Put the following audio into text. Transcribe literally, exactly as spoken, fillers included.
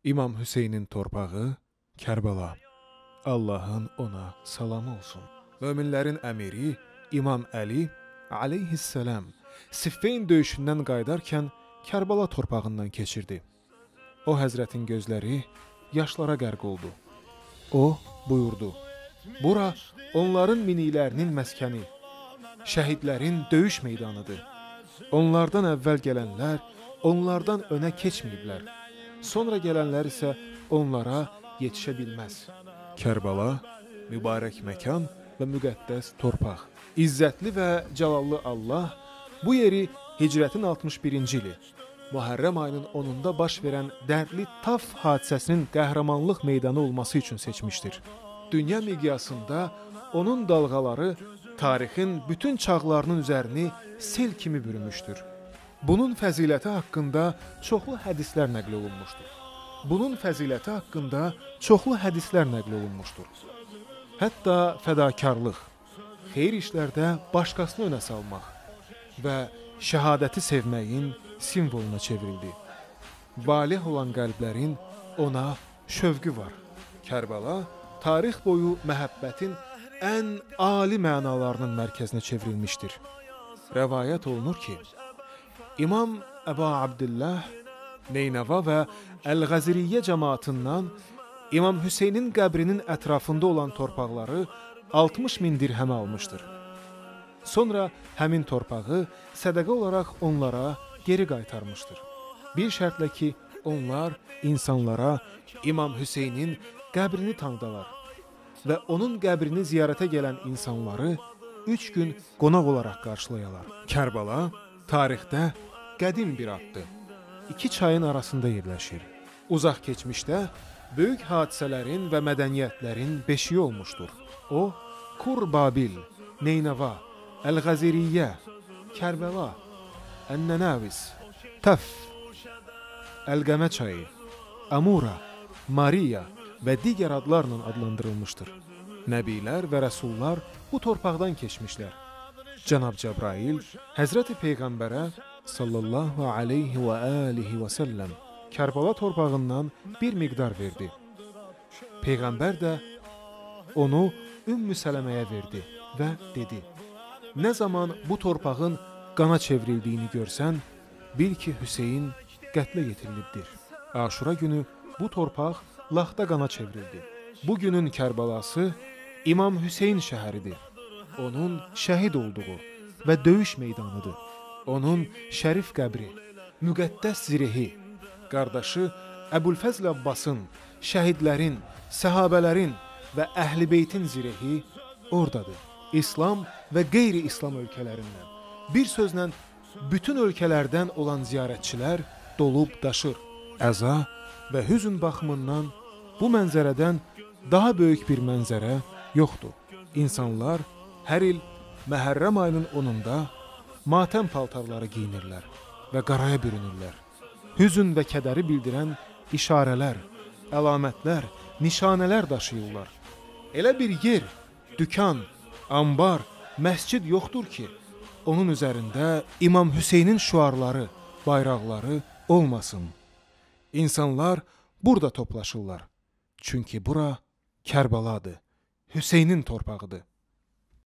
İmam Hüseynin torpağı Kərbala. Allahın ona salamı olsun. Möminlərin əmiri İmam Əli aleyhisselam Siffeyn döyüşündən qaydarkən Kərbala torpağından keçirdi. O həzrətin gözləri yaşlara qərq oldu. O buyurdu: "Bura onların miniklərinin məskəni, şəhidlərin döyüş meydanıdır. Onlardan əvvəl gələnlər onlardan önə keçməyiblər. Sonra gələnlər isə onlara yetişə bilməz." Kərbala mübarək məkan və müqəddəs torpaq. İzzətli və cəlallı Allah bu yeri hicrətin altmış birinci ili Muharrəm ayının onunda baş verən dərdli Taf hadisəsinin qəhrəmanlıq meydanı olması üçün seçmişdir. Dünya miqyasında onun dalğaları tarixin bütün çağlarının üzərini sel kimi bürümüşdür. Bunun fəziləti haqqında çoxlu hədislər nəql olunmuşdur. Bunun fəziləti haqqında çoxlu hədislər nəql olunmuşdur. Hətta fədakarlıq, xeyir işlərdə başqasını önə salmaq və şəhadəti sevməyin simvoluna çevrildi. Valih olan qəlblərin ona şövqü var. Kərbala tarix boyu məhəbbətin ən ali mənalarının mərkəzinə çevrilmişdir. Rəvayət olunur ki, İmam Əbu Abdillah Neynəva və Əl-Ğəziriyyə cəmaatından İmam Hüseynin qəbrinin ətrafında olan torpaqları altmış min dirhəmə almışdır. Sonra həmin torpağı sədəqə olaraq onlara geri qaytarmışdır. Bir şərtlə ki, onlar insanlara İmam Hüseynin qəbrini tanıdalar və onun qəbrini ziyarətə gələn insanları üç gün qonaq olaraq qarşılayalar. Kərbala tarixdə qədim bir addır. İki çayın arasında yerləşir. Uzaq keçmişdə böyük hadisələrin və mədəniyyətlərin beşiyi olmuşdur. O, Kur Babil, Neynəva, Əl-Ğəziriyyə, Kərbəla, Ən-Nənəvis, Təf, Əl-Qəmə çayı, Amura, Mariya və digər adlarla adlandırılmışdır. Nəbilər və rəsullar bu torpaqdan keçmişlər. Cənab Cəbrail Həzrəti Peyğəmbərə sallallahu aleyhi və alihi və səlləm Kərbala torpağından bir miqdar verdi. Peyğəmbər də onu Ümmü Sələməyə verdi və dedi: "Nə zaman bu torpağın qana çevrildiyini görsən, bil ki, Hüseyin qətlə yetirilibdir." Aşura günü bu torpaq laxta qana çevrildi. Bu günün Kərbalası İmam Hüseyin şəhəridir. Onun şəhid olduğu və döyüş meydanıdır. Onun şərif qəbri, müqəddəs zirehi, qardaşı Əbülfəzl Abbasın, şəhidlərin, səhabələrin və əhl-i beytin zirehi oradadır. İslam və qeyri-İslam ölkələrindən, bir sözlə bütün ölkələrdən olan ziyarətçilər dolub daşır. Əza və hüzn baxımından bu mənzərədən daha böyük bir mənzərə yoxdur. İnsanlar hər il Məhərrəm ayının onunda matəm paltarları giyinirlər və qaraya bürünürlər. Hüzn və kədəri bildirən işarələr, əlamətlər, nişanələr daşıyırlar. Elə bir yer, dükan, ambar, məscid yoxdur ki, onun üzərində İmam Hüseynin şüarları, bayraqları olmasın. İnsanlar burada toplaşırlar. Çünki bura Kərbaladır, Hüseynin torpağıdır.